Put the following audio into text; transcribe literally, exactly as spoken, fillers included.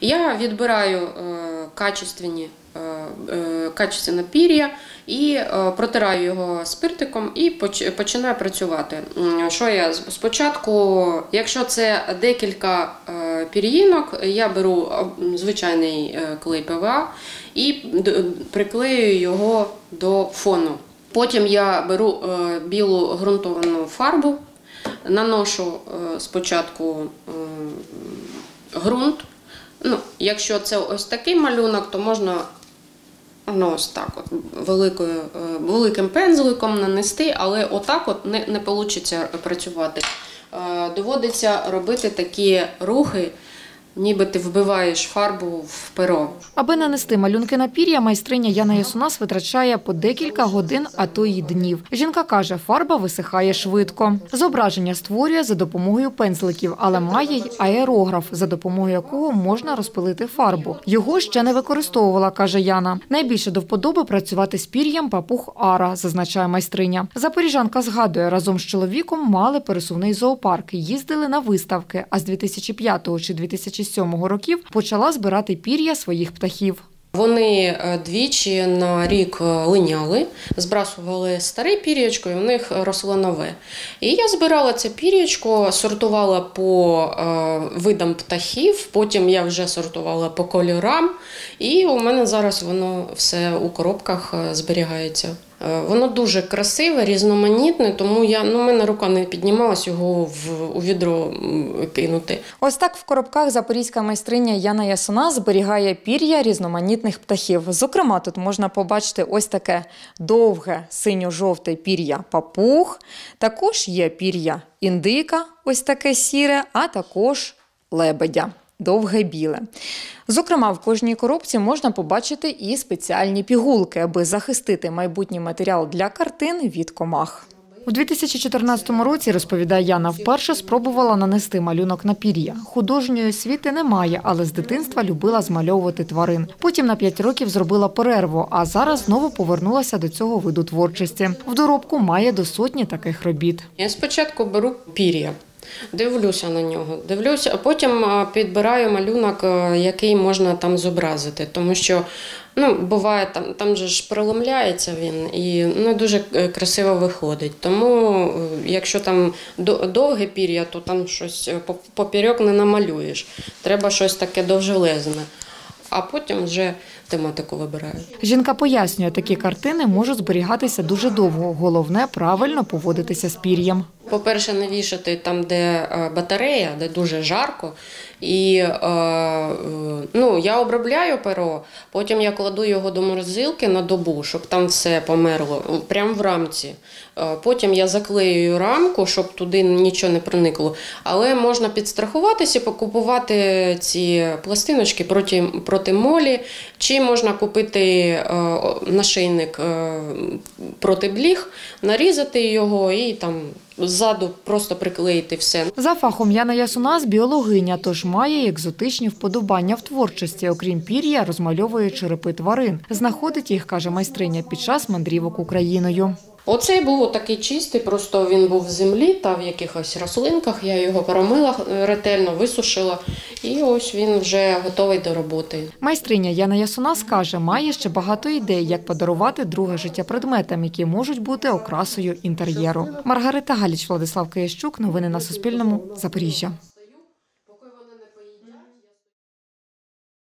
Я відбираю е, качественні, е, е, качественне пір'я і е, протираю його спиртиком і поч, починаю працювати. Що я спочатку, якщо це декілька е, пір'їнок, я беру звичайний е, клей пе ве а і приклею його до фону. Потім я беру е, білу ґрунтовану фарбу, наношу е, спочатку е, ґрунт. Ну, якщо це ось такий малюнок, то можна ну, ось так от, великою, е, великим пензликом нанести, але отак от не, не вийде працювати. Е, доводиться робити такі рухи, ніби ти вбиваєш фарбу в перо. Аби нанести малюнки на пір'я, майстриня Яна Ясунас витрачає по декілька годин, а то й днів. Жінка каже, фарба висихає швидко. Зображення створює за допомогою пензликів, але має й аерограф, за допомогою якого можна розпилити фарбу. Його ще не використовувала, каже Яна. Найбільше до вподоби працювати з пір'ям папуг ара, зазначає майстриня. Запоріжанка згадує, разом з чоловіком мали пересувний зоопарк, їздили на виставки, а з дві тисячі п'ятого чи дві тисячі сьомого років почала збирати пір'я своїх птахів. Вони двічі на рік линяли, збрасували старе пір'ячко і в них росло нове. І я збирала це пір'ячко, сортувала по е, видам птахів, потім я вже сортувала по кольорам. І у мене зараз воно все у коробках зберігається. Воно дуже красиве, різноманітне, тому я, ну, у мене рука не піднімалась його в, у відро кинути. Ось так в коробках запорізька майстриня Яна Ясунас зберігає пір'я різноманітних птахів. Зокрема, тут можна побачити ось таке довге синьо-жовте пір'я папуг. Також є пір'я індика, ось таке сіре, а також лебедя. Довге біле. Зокрема, в кожній коробці можна побачити і спеціальні пігулки, аби захистити майбутній матеріал для картин від комах. У дві тисячі чотирнадцятому році, розповідає Яна, вперше спробувала нанести малюнок на пір'я. Художньої освіти немає, але з дитинства любила змальовувати тварин. Потім на п'ять років зробила перерву, а зараз знову повернулася до цього виду творчості. В доробку має до сотні таких робіт. Я спочатку беру пір'я. Дивлюся на нього, дивлюся, а потім підбираю малюнок, який можна там зобразити, тому що, ну, буває, там, там же ж преломляється він і не дуже красиво виходить. Тому, якщо там довге пір'я, то там щось поперек не намалюєш. Треба щось таке довжелезне. А потім вже тематику вибираю. Жінка пояснює, такі картини можуть зберігатися дуже довго. Головне – правильно поводитися з пір'ям. По-перше, не вішати там, де батарея, де дуже жарко. І ну, я обробляю перо, потім я кладу його до морозилки на добу, щоб там все померло, прямо в рамці. Потім я заклеюю рамку, щоб туди нічого не проникло. Але можна підстрахуватися, покупувати ці пластиночки проти, проти молі, чи можна купити нашийник проти бліг, нарізати його і там ззаду просто приклеїти все. За фахом Яна Ясунас – біологиня, тож має екзотичні вподобання в творчості. Окрім пір'я, розмальовує черепи тварин. Знаходить їх, каже майстриня, під час мандрівок Україною. Оцей був такий чистий, просто він був в землі та в якихось рослинках. Я його промила ретельно, висушила і ось він вже готовий до роботи. Майстриня Яна Ясунас каже, має ще багато ідей, як подарувати друге життя предметам, які можуть бути окрасою інтер'єру. Маргарита Галіч, Владислав Киящук. Новини на Суспільному. Запоріжжя.